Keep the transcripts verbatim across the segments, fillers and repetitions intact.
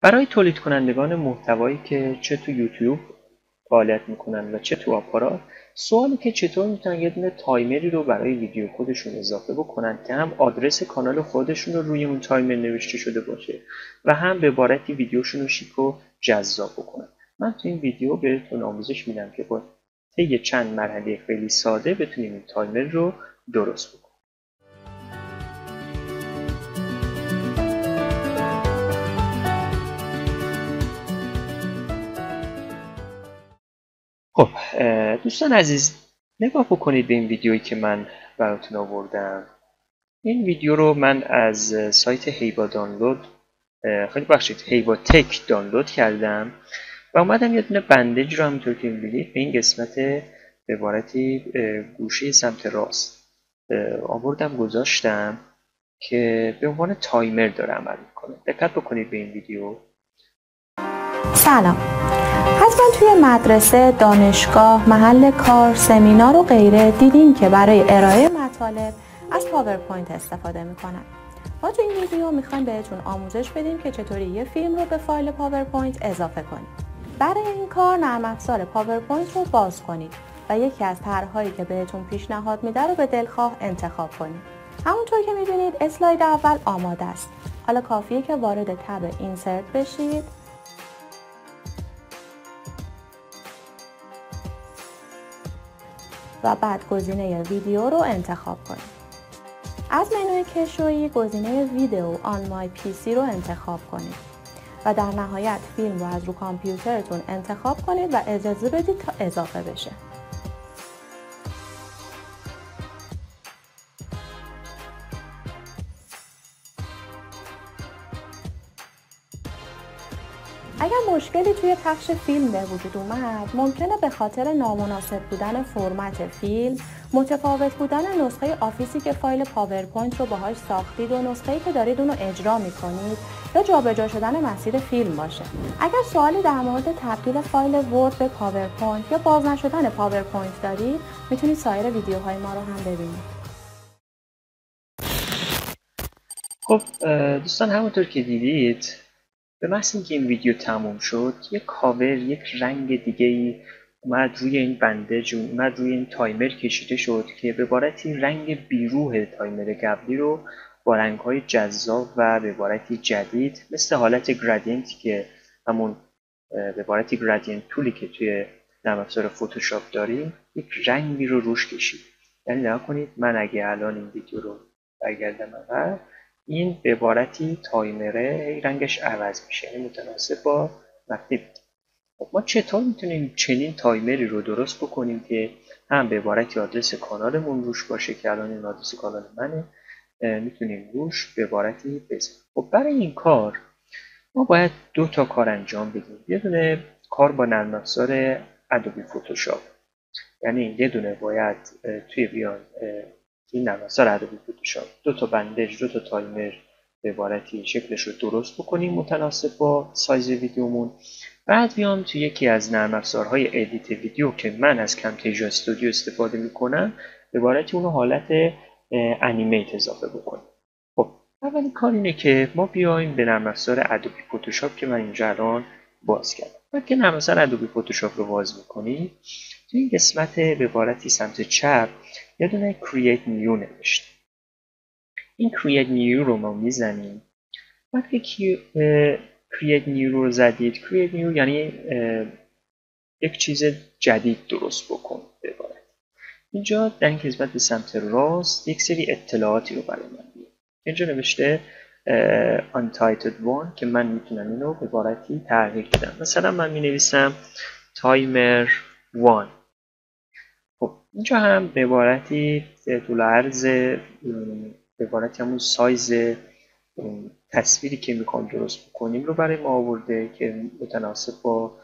برای تولید کنندگان محتوایی که چه تو یوتیوب فعالیت میکنن و چه تو آپارات، سوالی که چطور میتونن یه دونه تایمری رو برای ویدیو خودشون اضافه بکنن که هم آدرس کانال خودشون رو روی اون تایمر نوشته شده باشه و هم به عبارتی ویدیوشون رو شیک و جذاب بکنن. من تو این ویدیو بهتون آموزش میدم که با طی چند مرحله خیلی ساده بتونیم این تایمر رو درست بکنیم. خب دوستان عزیز، نگاه بکنید به این ویدیویی که من براتون آوردم. این ویدیو رو من از سایت هیوا دانلود خیلی بخشید هیوا تک دانلود کردم و اومدم یه دونه بندج رو همونطور که می‌بینید به این قسمت به عبارتی گوشه سمت راست آوردم گذاشتم که به عنوان تایمر داره عمل میکنه. دقت بکنید به این ویدیو. سلام. حتما توی مدرسه، دانشگاه، محل کار، سمینار و غیره دیدین که برای ارائه مطالب از پاورپوینت استفاده میکنن. ما تو این ویدیو میخوایم بهتون آموزش بدیم که چطوری یه فیلم رو به فایل پاورپوینت اضافه کنید. برای این کار نرم افزار پاورپوینت رو باز کنید و یکی از طرح‌هایی که بهتون پیشنهاد میده رو به دلخواه انتخاب کنید. همونطور که میبینید اسلاید اول آماده است. حالا کافیه که وارد تب اینسرت بشید و بعد گزینه ویدیو رو انتخاب کنید. از منوی کشویی گزینه ویدیو آن مای پی سی رو انتخاب کنید و در نهایت فیلم رو از رو کامپیوترتون انتخاب کنید و اجازه بدید تا اضافه بشه. اگر مشکلی توی پخش فیلم به وجود اومد، ممکنه به خاطر نامناسب بودن فرمت فیلم، متفاوت بودن نسخه آفیسی که فایل پاورپوینت رو باهاش ساختید و نسخه‌ای که دارید اون رو اجرا می‌کنید یا جابجا شدن مسیر فیلم باشه. اگر سوالی در مورد تبدیل فایل ورد به پاورپوینت یا باز نشدن پاورپوینت دارید، میتونید سایر ویدیوهای ما رو هم ببینید. خب دوستان، همونطور که دیدید به محض اینکه این ویدیو تموم شد، یک کاور، یک رنگ دیگه ای اومد روی این بندج، اومد روی این تایمر کشیده شد که به عبارتی رنگ بیروح تایمر قبلی رو با رنگ‌های جذاب و به عبارتی جدید مثل حالت گرادینت که همون به عبارتی گرادینت تولی که توی نرم افزار فتوشاپ داریم، یک رنگی رو روش کشید. یعنی نگاه کنید، من اگه الان این ویدیو رو برگردم اول، این به عبارتی تایمره رنگش عوض میشه، یعنی متناسب با وقتی. خب ما چطور میتونیم چنین تایمری رو درست بکنیم که هم به عبارتی آدرس کانالمون روش باشه که الان این آدرس کانال منه، میتونیم روش به عبارتی بزنیم. خب برای این کار ما باید دو تا کار انجام بدیم. یه دونه کار با نرم افزار ادوبی فتوشاپ، یعنی یه دونه باید توی بیان این نرم افزار ادوبی فتوشاپ دو تا بندج، دو تا تایمر به عبارتی شکلش رو درست بکنیم متناسب با سایز ویدیومون. بعد بیام توی یکی از نرم افزارهای ادیت ویدیو که من از کمتیژا استودیو استفاده میکنم به عبارتی اون حالت انیمیت اضافه بکنیم. خب اولین کار اینه که ما بیایم به نرم افزار ادوبی فتوشاپ که من اینجا الان باز کردم. وقتی که نرم افزار ادوبی فتوشاپ رو باز میکنید، توی این قسمت به عبارتی سمت چپ یه دونه create new نوشته. این create new رو ما میزنیم. وقتی که create new رو زدید، create new یعنی یک چیز جدید درست بکن به عبارت. اینجا در این قسمت به سمت راست یک سری اطلاعاتی رو برای من میده. اینجا نوشته untitled one که من میتونم اینو به عبارتی تغییر بدم. مثلا من می نویسم timer one. خب اینجا هم به عبارتی طول عرض به عبارتی همون سایز تصویری که میخوام درست بکنیم رو برای ما آورده که متناسب با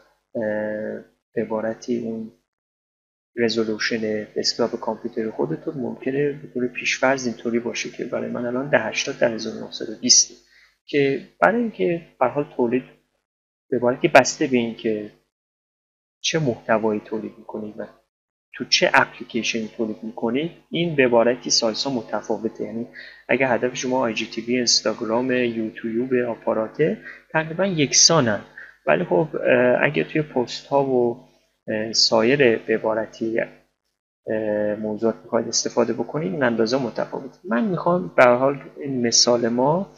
به عبارتی اون رزولوشن دسکتاپ کامپیوتر خودتون ممکنه به طور پیش‌فرض اینطوری باشه که برای من الان ده هشتاد در هزار و نهصد و بیست که برای اینکه به هر حال تولید به عبارتی بسته به این که چه محتوایی تولید میکنید و تو چه اپلیکیشنی تولید میکنید این به عبارتی سالسا متفاوته. یعنی اگه هدف شما آی جی تی وی، اینستاگرام، یوتیوب، آپاراته تقریبا یکسانن، ولی خب اگه توی پست ها و سایر به عبارتی موضوعات میخواید استفاده بکنید این اندازه متفاوته. من میخوام به هر حال این مثال ما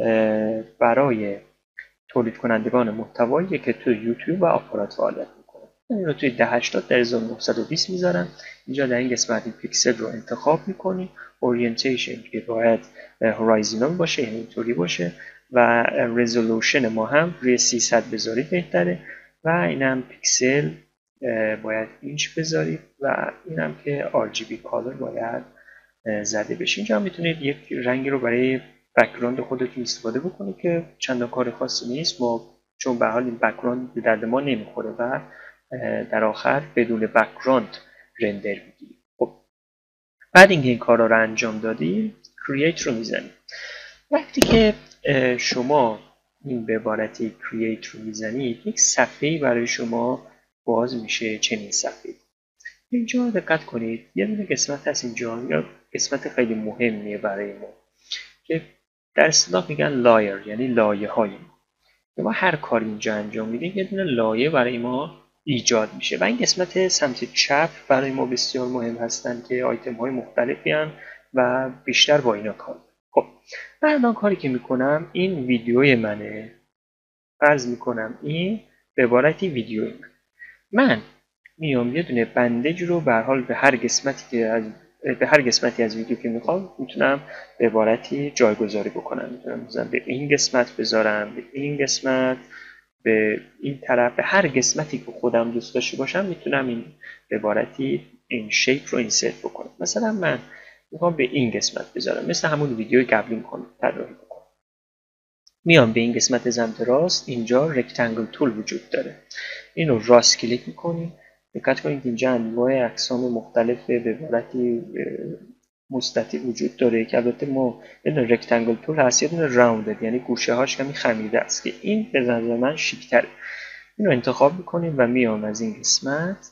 برای تولید کنندگان محتوایی که توی یوتیوب و آپارات فعالیت میکنه. من این رو توی ده هشتاد در هزار و نهصد و بیست میذارم. اینجا در این قسمت این پیکسل رو انتخاب میکنیم. اورینتیشن که باید هورایزونال باشه، یعنی اینطوری باشه، و رزولوشن ما هم روی سیصد بذارید بهتره، و اینم پیکسل باید اینچ بذارید، و اینم که آر جی بی کالر باید زده بشه. اینجا میتونید یک رنگی رو برای بک‌گراند خودتون استفاده بکنید که چندان کار خاصی نیست، ما چون به حال این بک‌گراند به درد ما نمیخوره و در آخر بدون بک‌گراند رندر میگیریم. خب بعد اینکه این کارا رو انجام دادیم کرییت رو میزنیم. وقتی که شما این به عبارتی کرییت رو میزنید یک صفحه‌ای برای شما باز میشه. چنین صفحه‌ای اینجا دقت کنید، یه دونه قسمت هست اینجا، یا قسمت خیلی مهمیه برای ما که در اصطلاح میگن لایر، یعنی لایه های ما. ما هر کاری اینجا انجام میدیم یه دونه لایه برای ما ایجاد میشه و این قسمت سمت چپ برای ما بسیار مهم هستن که آیتم های مختلفی هستن و بیشتر با اینا کار. خب من الان کاری که میکنم این ویدیوی منه، فرض میکنم این به عبارتی ویدیوی من من میام یه دونه بندج رو به هر حال به هر قسمتی که از به هر قسمتی از ویدیو که میخوام میتونم به عبارتی جایگذاری بکنم. میتونم مثلا به این قسمت بذارم، به این قسمت، به این طرف، به هر قسمتی که خودم دوست داشته باشم میتونم این به عبارتی این شیپ رو اینسرت بکنم. مثلا من میخوام به این قسمت بذارم، مثل همون ویدیوی قبلی میکنم طراحی بکنم. میام به این قسمت سمت راست، اینجا رکتانگل تول وجود داره، اینو راست کلیک میکنیم. دقت کنید اینجا انواع اقسام مختلف به عبارتی مستطیل وجود داره که البته ما یه دونه رکتانگل تول هست، یه دونه راوندد، یعنی گوشه هاش کمی خمیده است که این به نظر من شیک تره. اینو انتخاب میکنیم و میام از این قسمت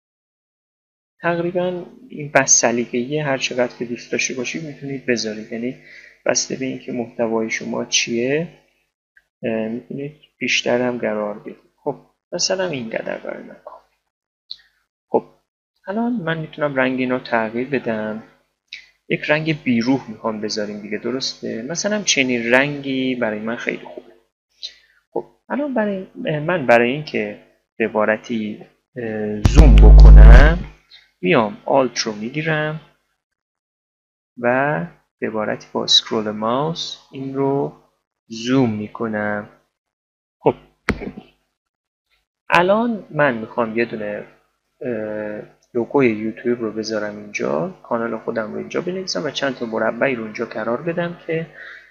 تقریبا این بس سلیقه‌ای هر چقدر که دوست داشته باشید میتونید بذارید، یعنی بسته به اینکه محتوای شما چیه میتونید بیشتر هم قرار بدید. خب مثلا اینقدر برای من. خب الان من میتونم رنگ اینو تغییر بدم، یک رنگ بیروح میخوام بذاریم دیگه، درسته؟ مثلا چنین رنگی برای من خیلی خوبه. خب الان برای من برای اینکه به عبارتی زوم بکنم میام آلت رو میگیرم و به عبارتی با اسکرول ماوس این رو زوم میکنم. خب الان من میخوام یه دونه لوگوی یوتیوب رو بذارم اینجا، کانال خودم رو اینجا بنویسم و چند تا مربعی رو اینجا قرار بدم که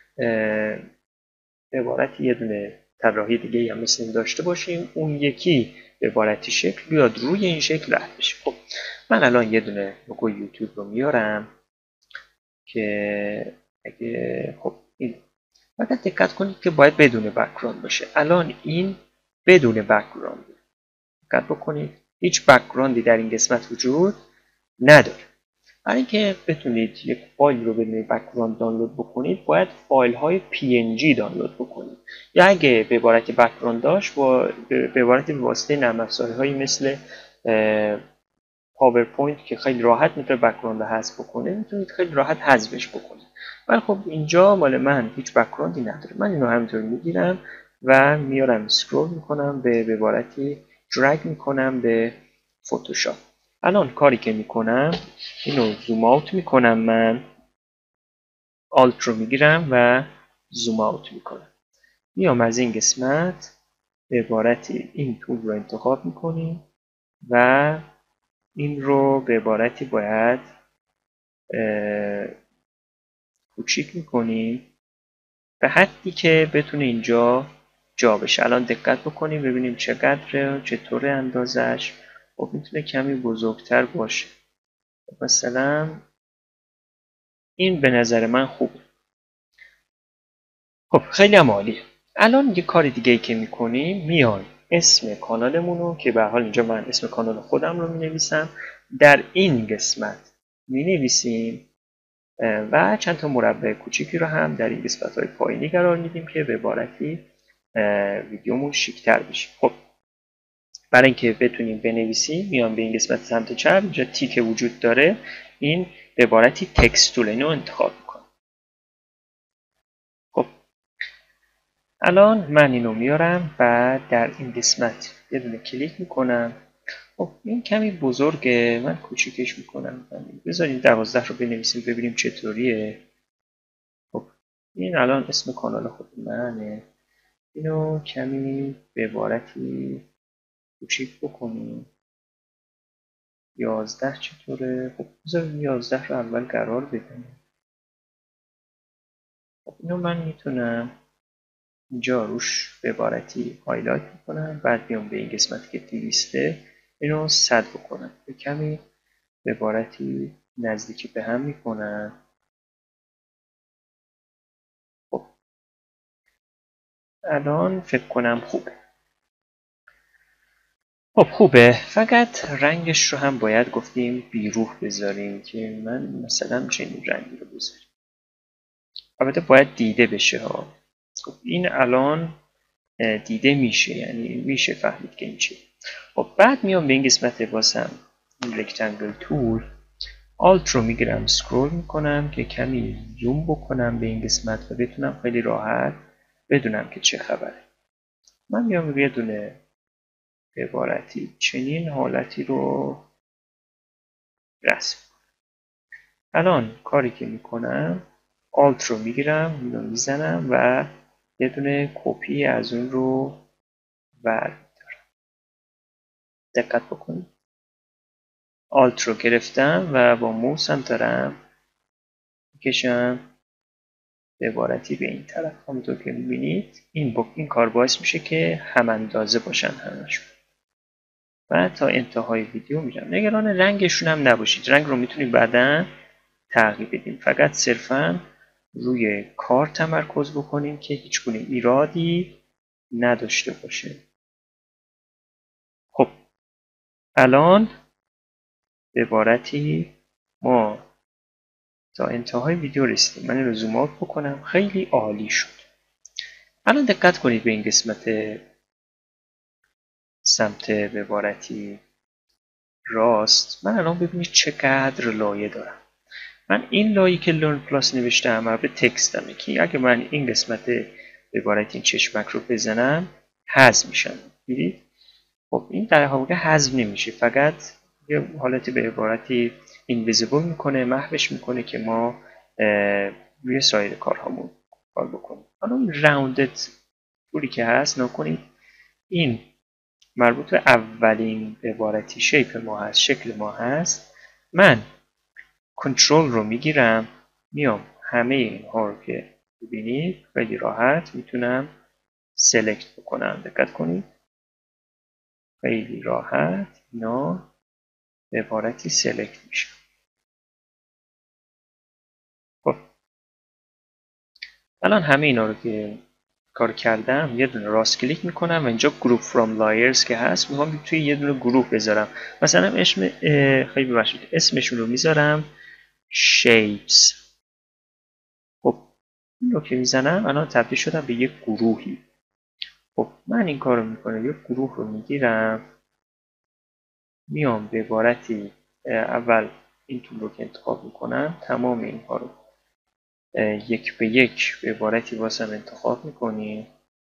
به عبارتی یه دونه طراحی دیگه هم مثل این داشته باشیم، اون یکی به عبارتی شکل بیاد روی این شکل رد بشه. خب من الان یه دونه لوگوی یوتیوب رو میارم که اگه خب این فقط دقت کنید که باید بدون بک‌گراند باشه. الان این بدون بک‌گراند، دقت بکنید هیچ بک‌گراندی در این قسمت وجود نداره. برای اینکه بتونید یک فایل رو بدون بک‌گراند دانلود بکنید باید فایل های پی ان جی دانلود بکنید، یا اگه به عبارت بک‌گراند داشت با به عبارت به واسطه نرم افزارهایی مثل پاورپوینت که خیلی راحت میتونه بک‌گراند رو حذف بکنه میتونید خیلی راحت حذفش بکنید. ولی خب اینجا مال من هیچ بک‌گراندی نداره. من اینو همینطور میگیرم و میارم اسکرول میکنم به به عبارتی درگ میکنم به فتوشاپ. الان کاری که میکنم اینو زوم آوت میکنم، من آلت رو میگیرم و زوم آوت میکنم. میام از این قسمت به عبارتی این تول رو انتخاب میکنیم و این رو به عبارتی باید کوچیک میکنیم به حدی که بتونه اینجا جا بشه. الان دقت بکنیم ببینیم چقدره، چطوره اندازش. خب میتونه کمی بزرگتر باشه، مثلا این به نظر من خوبه. خب خیلی هم عالیه. الان یه کار دیگه ای که میکنیم میایم اسم کانالمون رو که به حال اینجا من اسم کانال خودم رو مینویسم در این قسمت می نویسیم و چند تا مربع کوچیکی رو هم در این قسمت های پایینی قرار میدیم که به عبارتی ویدیومون شیک‌تر بشه. خب برای اینکه بتونیم بنویسیم میام به این قسمت سمت چپ، اینجا تیک وجود داره، این به عبارتی تکست تول اینو انتخاب میکنم. خب الان من اینو میارم و در این قسمت یه دونه کلیک میکنم. خب این کمی بزرگه، من کوچیکش میکنم. بذاریم دوازده رو بنویسیم ببینیم چطوریه. خب این الان اسم کانال خود منه، اینو کمی به عبارتی کوچیک بکنیم. یازده چطوره؟ خب بذاریم یازده رو اول قرار بدیم. خب اینو من میتونم اینجا روش به عبارتی هایلایت میکنم، بعد بیام به این قسمت که دویسته اینو صد بکنم، به کمی به عبارتی نزدیکی به هم میکنم. خب الان فکر کنم خوبه. خب خوبه، فقط رنگش رو هم باید گفتیم بیروح بذاریم که من مثلا چنین رنگی رو بذاریم. البته باید دیده بشه ها. خب این الان دیده میشه، یعنی میشه فهمید که این چیه. خب بعد میام به این قسمت واسم این رکتنگل تول، آلت رو میگیرم سکرول میکنم که کمی زوم بکنم به این قسمت و بتونم خیلی راحت بدونم که چه خبره. من میام روی دونه به عبارتی چنین حالتی رو رسم. الان کاری که میکنم آلت رو میگیرم، اینو میزنم و یه دونه کپی از اون رو برمیدارم. دقت بکنید. آلت رو گرفتم و با موسم دارم میکشم به عبارتی به این طرف. همونطور که میبینید این با این کار باعث میشه که هم اندازه باشن همشون. و تا انتهای ویدیو میرم. نگران رنگشون هم نباشید، رنگ رو میتونید بعداً تغییر بدیم. فقط صرفاً روی کار تمرکز بکنیم که هیچ گونه ایرادی نداشته باشه. خب الان به عبارتی ما تا انتهای ویدیو رسیدیم. من این رو زوم آوت بکنم، خیلی عالی شد. الان دقت کنید به این قسمت سمت به عبارتی راست. من الان ببینید چقدر لایه دارم. من این لایه‌ای که لرن پلاس نوشتم مربوط به تکستمه که اگه من این قسمت به عبارتی این چشمک رو بزنم حذف میشن. دیدید؟ خب این در واقع حذف نمیشه، فقط یه حالتی به عبارتی اینویزیبل میکنه، محوش میکنه که ما روی سایر کارهامون کار بکنیم. حالا این راوندد طوری که هست نکنید، این مربوط به اولین به عبارتی شیپ ما هست، شکل ما هست. من کنترل رو میگیرم، میام همه اینها رو که ببینید خیلی راحت میتونم سلکت بکنم. دقت کنید خیلی راحت اینا به عبارتی سلکت میشه. خب الان همه اینا رو که کار کردم یه دونه راست کلیک میکنم و اینجا گروپ فرام لایرز که هست میخوام توی یه دونه گروه بذارم. مثلا اسم خیلی ببخشید اسمشون رو میذارم shapes. خب این رو که میزنم الان تبدیل شدم به یک گروهی. خب من این کار رو میکنم، یک گروه رو میگیرم، میام به عبارتی اول این طول رو که انتخاب میکنم تمام اینها رو یک به یک به عبارتی واسم انتخاب میکنیم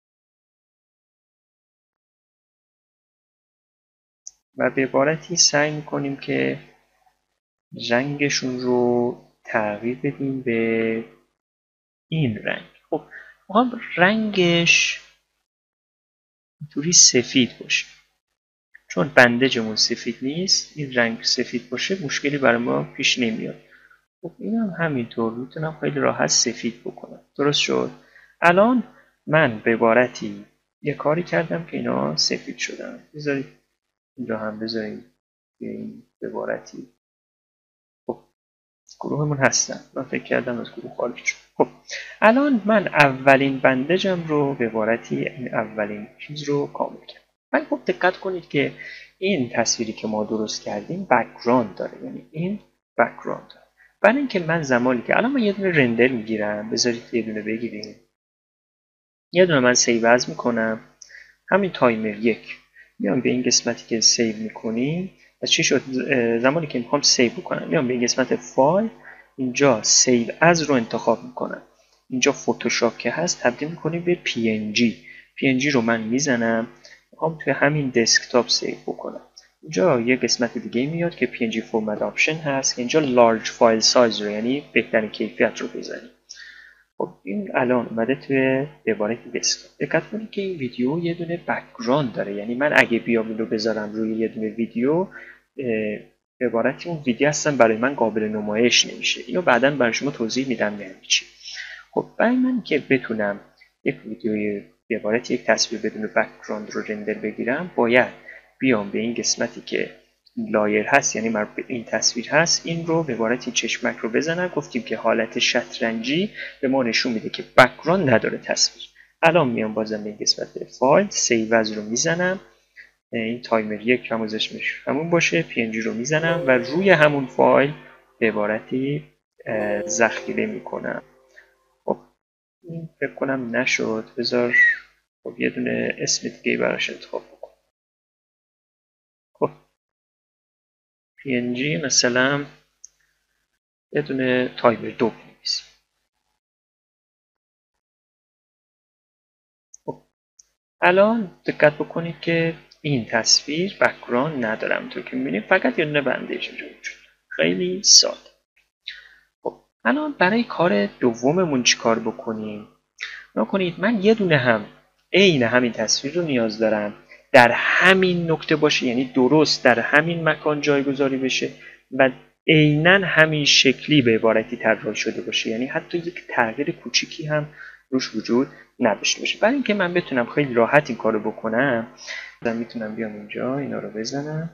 و به عبارتی سعی میکنیم که رنگشون رو تغییر بدیم به این رنگ. خب میخوام رنگش اینطوری سفید باشه، چون بندجمون سفید نیست. این رنگ سفید باشه مشکلی برای ما پیش نمیاد. خب این هم همینطور میتونم خیلی راحت سفید بکنم. درست شد. الان من به عبارتی یه کاری کردم که اینا سفید شدن. بذارید اینجا هم بذاریم این به عبارتی. خب گروهمون هستن، من فکر کردم از گروه خارج شد. خب الان من اولین بندجم رو به عبارتی این اولین چیز رو کامل کردم. ولی خب دقت کنید که این تصویری که ما درست کردیم بک‌گراند داره، یعنی این بک‌گراند داره. برای اینکه من زمانی که الان من یه دونه رندر میگیرم، بذارید یه دونه بگیریم، یه دونه من سیو از میکنم، همین تایمر یک میام به این قسمتی که سیو میکنیم. از چی شد؟ زمانی که میخوام سیو کنم میام به این قسمت فایل، اینجا سیو از رو انتخاب میکنم، اینجا فتوشاپ که هست تبدیل میکنیم به پی ان جی. پی ان جی رو من میزنم، میخوام توی همین دسکتاپ سیو بکنم. اینجا یه قسمت دیگه میاد که پی ان جی فرمت آپشن هست که اینجا لارج فایل سایز رو، یعنی بهترین کیفیت رو بزنیم. خب این الان اومده توی عبارت دسکتاپ. دقت کنید که این ویدیو یه دونه بک‌گراند داره، یعنی من اگه بیام اینو بذارم روی یه دونه ویدیو، عبارتی اون ویدیو هستن برای من قابل نمایش نمیشه. اینو بعداً برای شما توضیح میدم یعنی چی. خب برای من که بتونم یک ویدیوی به عبارت یک تصویر بدون بک‌گراند رو رندر بگیرم، باید بیام به این قسمتی که لایر هست، یعنی مربوط به این تصویر هست، این رو به عبارت این چشمک رو بزنم. گفتیم که حالت شطرنجی به ما نشون میده که بک‌گراند نداره تصویر. الان میام بازم به این قسمت فایل سیو از رو میزنم، این تایمر یک هم اسمش همون باشه، پی ان جی رو میزنم و روی همون فایل به عبارتی ذخیره میکنم. خب این فکر کنم نشد، بذار خب یه دونه اسم دیگه براش انتخاب بکنم. خب پی ان جی مثلا یه دونه تایمر دو بنویسیم. خب الان دقت بکنید که این تصویر بک‌گراند نداره، همونطور که می‌بینید فقط یه دونه بندیج اینجا وجود. خیلی ساده. خب الان برای کار دوممون چیکار بکنیم؟ نکنید من یه دونه هم عین همین تصویر رو نیاز دارم در همین نقطه باشه، یعنی درست در همین مکان جایگذاری بشه و عیناً همین شکلی به عبارتی طراحی شده باشه، یعنی حتی یک تغییر کوچیکی هم روش وجود نداشته باشه. برای اینکه من بتونم خیلی راحت این کارو بکنم، من میتونم بیام اینجا اینا رو بزنم،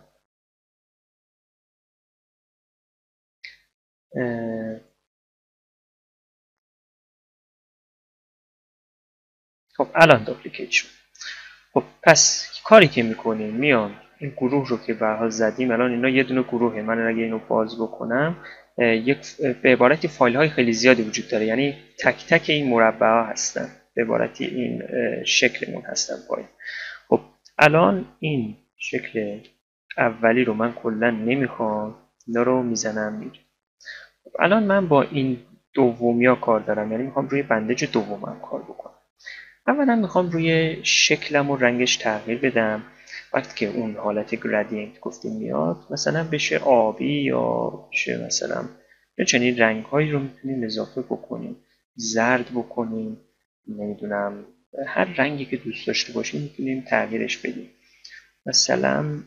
خب الان دوپلیکیت شد. خب پس کاری که میکنیم میام این گروه رو که به حال زدیم، الان اینا یه دونه گروهه، من اگه اینو باز بکنم یک به عبارتی فایل های خیلی زیادی وجود داره، یعنی تک تک این مربع ها هستن، به عبارتی این شکلمون هستن فایل. خب الان این شکل اولی رو من کلا نمیخوام، اینا رو میزنم میره. خب الان من با این دومیا کار دارم، یعنی میخوام روی بندج دومم کار بکنم. اولا میخوام روی شکلم و رنگش تغییر بدم. وقتی که اون حالت گرادینت گفتیم میاد، مثلا بشه آبی یا بشه مثلا یا چنین رنگ هایی رو میتونیم اضافه بکنیم، زرد بکنیم، نمیدونم هر رنگی که دوست داشته باشیم میتونیم تغییرش بدیم. مثلا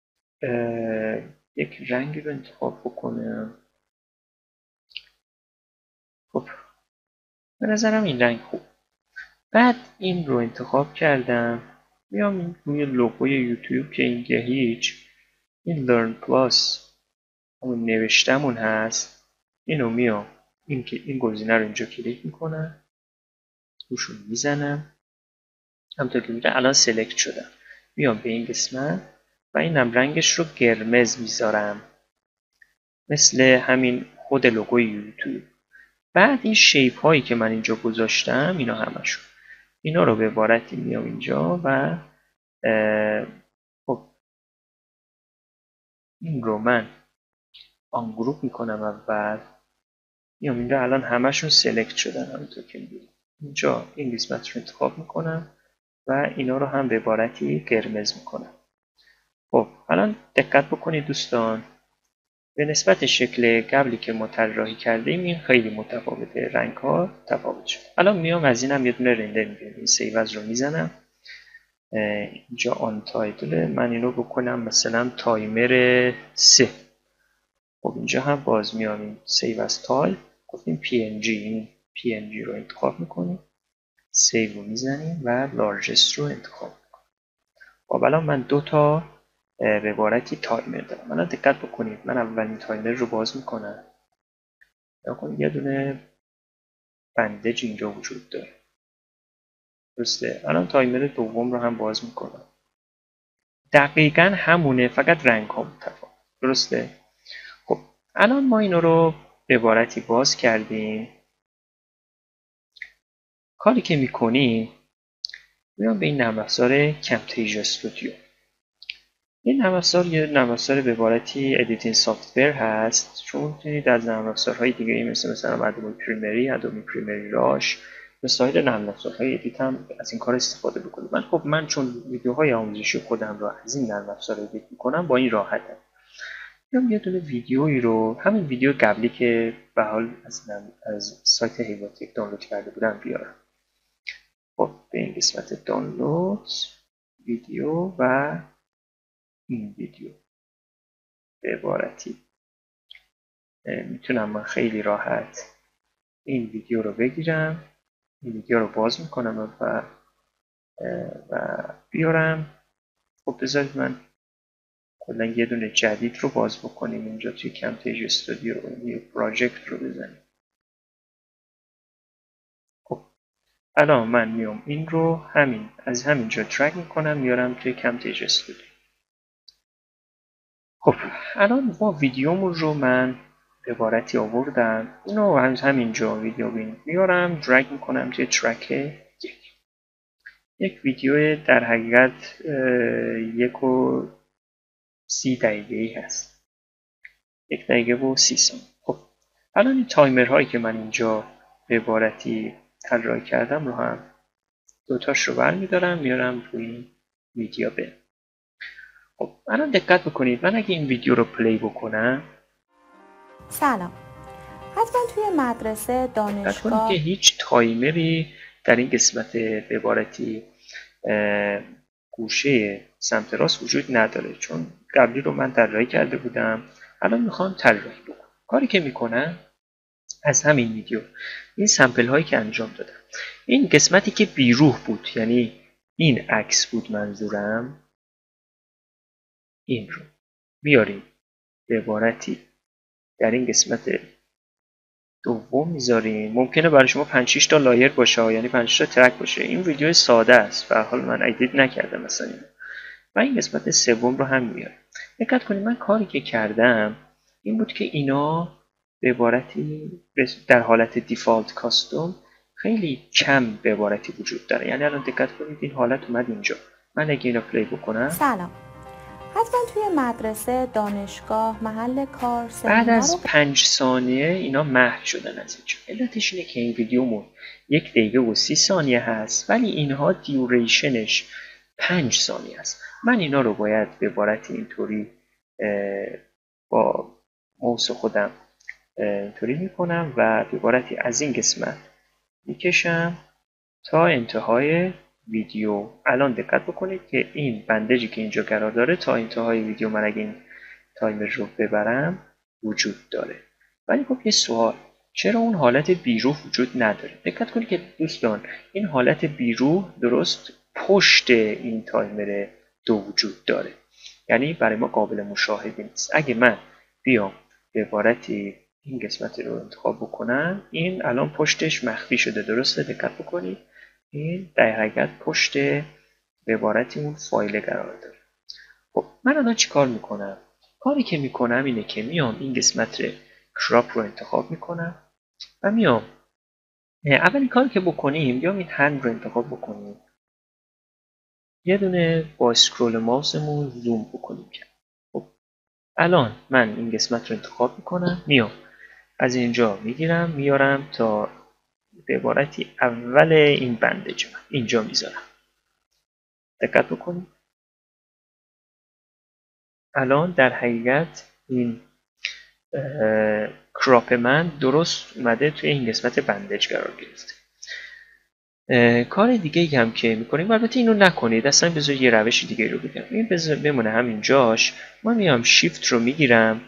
یک رنگی رو انتخاب بکنم. خب به نظرم این رنگ خوب. بعد این رو انتخاب کردم، میام روی لوگوی یوتیوب که این که هیچ، این لرن پلاس همون نوشتمون هست، اینو میام این که این گزینه رو اینجا کلیک میکنم، روشون میزنم، همونطور که میگه الان سلکت شدم، میام به این قسمت و اینم رنگش رو قرمز میذارم مثل همین خود لوگوی یوتیوب. بعد این شیپ هایی که من اینجا گذاشتم اینا همشون، اینا رو به عبارتی میام اینجا و خب این رو من آن گروپ میکنم اول، میام اینجا الان همشون سلکت شدن همونطور که میبینید. اینجا این قسمت رو انتخاب میکنم و اینا رو هم به عبارتی قرمز میکنم. خب الان دقت بکنید دوستان، به نسبت شکل قبلی که ما طراحی کردیم این خیلی متفاوته، رنگ ها تفاوت شد. الان میام از اینم یه دونه رندر میگیرم، این سیو از رو میزنم، اینجا آن تایتل من اینو بکنم مثلا تایمر سه. خب اینجا هم باز میامیم سیو از تایل، گفتیم پی ان جی، این پی ان جی رو انتخاب میکنیم، سیو رو میزنیم و لارجست رو انتخاب میکنیم. خب الان من دو تا به عبارتی تایمر دارم. الان دقت بکنید من اولین تایمر رو باز میکنم، یه دونه بندج اینجا وجود داره، درسته؟ الان تایمر دوم رو هم باز میکنم، دقیقا همونه، فقط رنگ ها متفاوت. درسته؟ خب الان ما اینو رو به عبارتی باز کردیم. کاری که میکنیم میام به این نرم افزار کمتیژیا استودیو. این نرم افزار یه نرم افزار به عبارتی ادیتینگ سافتور هست. شما میتونید از نرم افزارهای دیگه مثل مثلا ادوبی پریمری، ادوبی پریمری راش و سایر نرم افزارهای ادیت هم از این کار استفاده بکنید. من خب من چون ویدیوهای آموزشی خودم را از این نرم افزار ادیت میکنم با این راحتم. میام یه دونه ویدیویی رو، همین ویدیو قبلی که به حال از از سایت هیواتک دانلود کرده بودم بیارم. خب به این قسمت دانلود ویدیو و این ویدیو به عبارتی میتونم من خیلی راحت این ویدیو رو بگیرم، این ویدیو رو باز میکنم و و بیارم. خب بذارید من کلا یه دونه جدید رو باز بکنیم اینجا توی کمتیژ استودیو، یه پراجکت رو بزنیم. خب الان من میام این رو همین از همینجا درگ میکنم میارم توی کمتیژ استودیو. خب الان با ویدیومون رو من به عبارتی آوردم، اینو از همینجا ویدیو بین میارم درگ میکنم توی ترک یک. یک ویدیو در حقیقت یک و سی دقیقه ای هست، یک دقیقه و سی ثانیه. خب الان این تایمرهایی که من اینجا به عبارتی طراحی کردم رو هم دوتاش رو برمیدارم میارم روی این ویدیو به. خب الان دقت بکنید، من اگه این ویدیو رو پلی بکنم، سلام، حتما توی مدرسه، دقت کنید که دانشگاه هیچ تایمری در این قسمت به عبارتی گوشه سمت راست وجود نداره، چون قبلی رو من طراحی کرده بودم. الان میخوام طراحی بکنم. کاری که میکنم از همین ویدیو این سمپل هایی که انجام دادم، این قسمتی که بیروح بود، یعنی این عکس بود منظورم، این رو بیاریم به عبارتی در این قسمت دوم میذاریم. ممکنه برای شما پنج شش تا لایر باشه، یعنی پنج شش تا ترک باشه. این ویدیو ساده است، به حال من ادیت نکردم مثلا اینو. و این قسمت سوم رو هم میارم. دقت کنید من کاری که کردم این بود که اینا به عبارتی در حالت دیفالت کاستوم خیلی کم به عبارتی وجود داره. یعنی الان دقت کنید این حالت اومد اینجا. من اگه اینو پلی بکنم، سلام، حتما توی مدرسه، دانشگاه، محل کار، بعد سمینار از پنج ثانیه اینا محو شدن از اینجا. علتش اینه که این ویدیومون یک دقیقه و سی ثانیه هست ولی اینها دیوریشنش پنج ثانیه است. من اینا رو باید به عبارت اینطوری با موس خودم اینطوری میکنم و به عبارتی از این قسمت میکشم تا انتهای ویدیو. الان دقت بکنید که این بندجی که اینجا قرار داره تا انتهای ویدیو من اگه این تایمر رو ببرم وجود داره. ولی خب یه سوال، چرا اون حالت بیروح وجود نداره؟ دقت کنید که دوستان این حالت بیروح درست پشت این تایمر دو وجود داره، یعنی برای ما قابل مشاهده نیست. اگه من بیام به عبارتی این قسمت رو انتخاب بکنم، این الان پشتش مخفی شده. درسته؟ دقت بکنید این در حقیقت پشت به عبارتی اون فایل قرار داره. خب من الان چی کار میکنم؟ کاری که میکنم اینه که میام این قسمت کراپ رو انتخاب میکنم و میام اولین کاری که بکنیم بیام این هند رو انتخاب بکنیم، یه دونه با اسکرول ماوسمون زوم بکنیم. خب الان من این قسمت رو انتخاب میکنم، میام از اینجا میگیرم میارم تا به عبارتی اول این بندج من اینجا میذارم. دقت بکنید الان در حقیقت این کراپ من درست اومده توی این قسمت بندج قرار گرفته. کار دیگه ای هم که میکنیم، البته اینو نکنید، اصلا بذار یه روش دیگه رو بگم. این بذار بمونه همینجاش. من میام شیفت رو میگیرم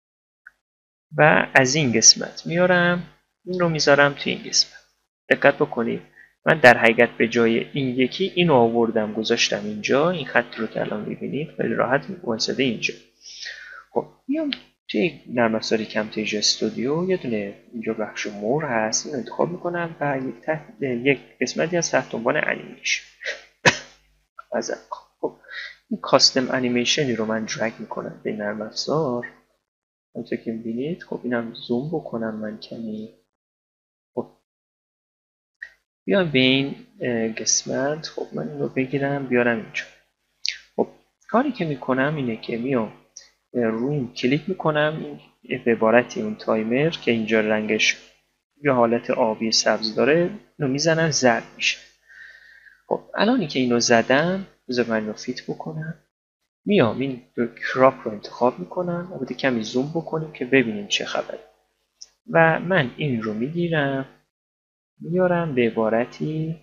و از این قسمت میارم این رو میذارم توی این قسمت. دقت بکنید من در حقیقت به جای این یکی اینو آوردم گذاشتم اینجا. این خط رو که الان میبینید خیلی راحت وایساده اینجا. خب میام توی نرم افزار کمتیژ استودیو یه دونه اینجا بخش مور هست، اینو انتخاب میکنم و یک تحت یک قسمتی از تحت عنوان انیمیشن. خب این کاستم انیمیشنی رو من درگ میکنم به نرم افزار. همونطور که میبینید خب اینم زوم بکنم من کمی. خب بیام به این قسمت، خب من این رو بگیرم بیارم اینجا. خب کاری که میکنم اینه که میام روی این کلیک میکنم، این به عبارتی اون تایمر که اینجا رنگش یا حالت آبی سبز داره اینو میزنم زرد میشه. خب الانی که اینو زدم بذار من اینو فیت بکنم، میام این کراپ رو انتخاب میکنم. البته کمی زوم بکنیم که ببینیم چه خبره. و من این رو میگیرم میارم به عبارتی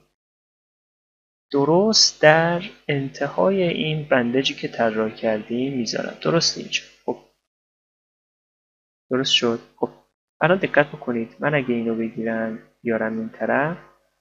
درست در انتهای این بندجی که طراحی کردیم میذارم، درست اینجا. خب درست شد. خب الان دقت بکنید، من اگه اینو بگیرم بیارم این طرف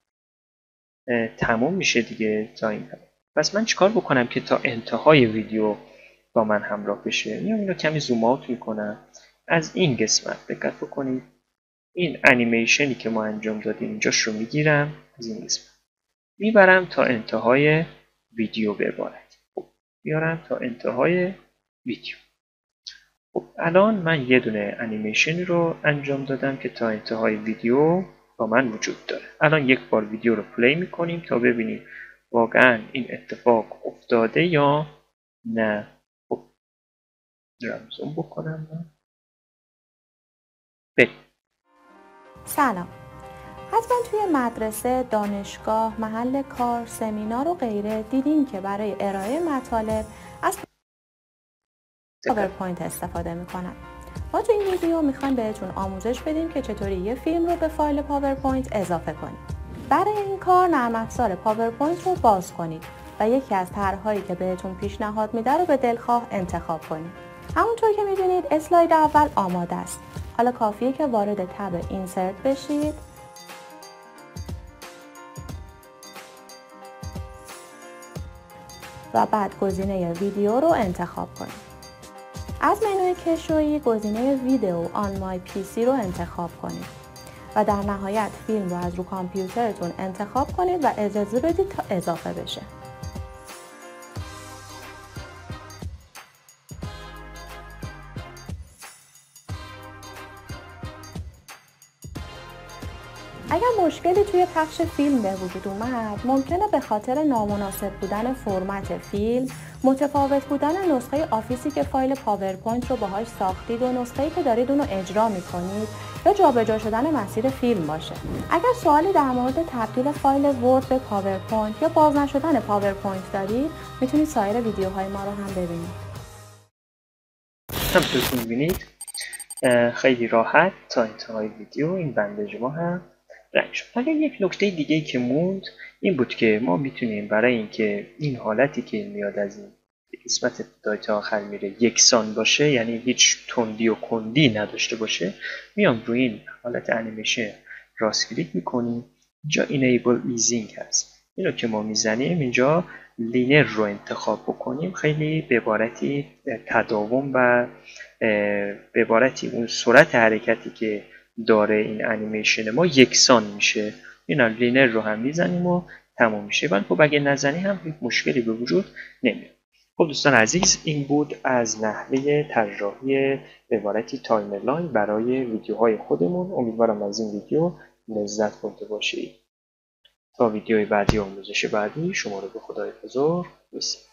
تموم میشه دیگه تا این طرف. پس من چیکار بکنم که تا انتهای ویدیو با من همراه بشه؟ میام اینو کمی زوم آوت میکنم. از این قسمت دقت بکنید، این انیمیشنی که ما انجام دادیم اینجاش رو میگیرم، از این قسمت میبرم تا انتهای ویدیو به عبارت. خب بیارم تا انتهای ویدیو. خب الان من یه دونه انیمیشن رو انجام دادم که تا انتهای ویدیو با من وجود داره. الان یک بار ویدیو رو پلی میکنیم تا ببینیم واقعا این اتفاق افتاده یا نه. خب زوم بکنم من. بریم. سلام. حتما توی مدرسه، دانشگاه، محل کار، سمینار و غیره دیدین که برای ارائه مطالب از پاورپوینت استفاده میکنن. ما تو این ویدیو میخوایم بهتون آموزش بدیم که چطوری یه فیلم رو به فایل پاورپوینت اضافه کنید. برای این کار نرم افزار پاورپوینت رو باز کنید و یکی از طرح‌هایی که بهتون پیشنهاد میده رو به دلخواه انتخاب کنید. همونطور که میبینید اسلاید اول آماده است. حالا کافیه که وارد تب اینسرت بشید و بعد گزینه ویدیو رو انتخاب کنید. از منوی کشویی گزینه ویدیو آن مای پی سی رو انتخاب کنید و در نهایت فیلم رو از رو کامپیوترتون انتخاب کنید و اجازه بدید تا اضافه بشه. اگر مشکلی توی پخش فیلم به وجود اومد، ممکنه به خاطر نامناسب بودن فرمت فیلم، متفاوت بودن نسخه آفیسی که فایل پاورپوینت رو باهاش ساختید و نسخه‌ای که دارید اون رو اجرا می‌کنید، یا جابجا شدن مسیر فیلم باشه. اگر سوالی در مورد تبدیل فایل ورد به پاورپوینت یا باز نشدن پاورپوینت دارید، میتونید سایر ویدیوهای ما رو هم ببینید. همونطور که می‌بینید خیلی راحت تا انتهای ویدیو این بندج ما هم رنگ شد. اگر یک نکته دیگه که موند این بود که ما میتونیم برای اینکه این حالتی که میاد از این قسمت ابتدایی تا آخر میره یکسان باشه، یعنی هیچ تندی و کندی نداشته باشه، میام روی این حالت انیمیشن راست کلیک میکنیم. اینجا اینیبل ایزینگ هست، اینو که ما میزنیم اینجا لینر رو انتخاب بکنیم، خیلی به عبارتی تداوم و به عبارتی اون سرعت حرکتی که داره این انیمیشن ما یکسان میشه. اینا لینر رو هم میزنیم و تموم میشه. ولی خب اگه نزنی هم هیچ مشکلی به وجود نمیاد. خب دوستان عزیز، این بود از نحوه طراحی به عبارتی تایملاین برای ویدیوهای خودمون. امیدوارم از این ویدیو لذت برده باشید. تا ویدیوی بعدی آموزش بعدی شما رو به خدای بزرگ بسپارم.